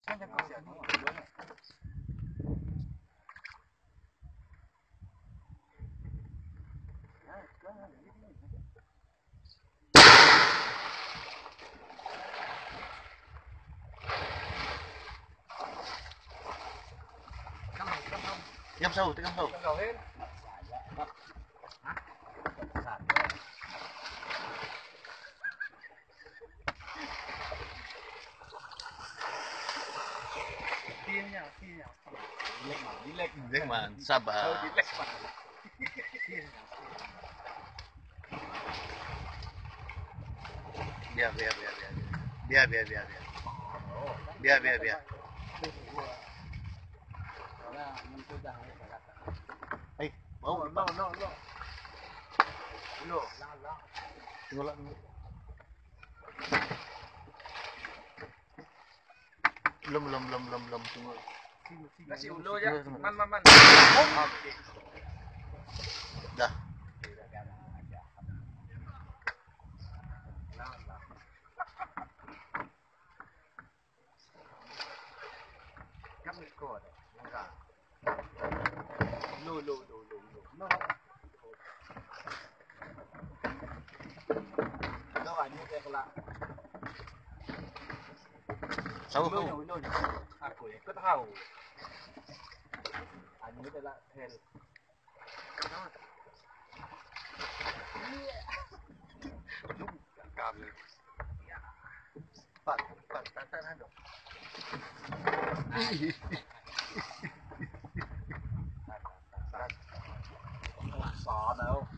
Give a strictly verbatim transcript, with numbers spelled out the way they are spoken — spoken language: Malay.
Ngâm sâu, ngâm sâu. Dilek sabar. Biar, biar, biar, biar, biar, biar, biar, biar, biar, biar, biar. Eh, mau? No, no, no. No, tunggu lah, tunggu. Belum, belum, belum, belum, belum, tunggu. Kasih ulu ya, man, man, man. Oke. Dah. Cắt một cột, cả. Lù, lù, lù, lù, lù. No. Đâu anh như thế là. Sao Lù, không? lù, lù. À, cuối cất hào. Anh như thế là thế. Cam. Pat, pat, pat, pat, pat. Xò đâu.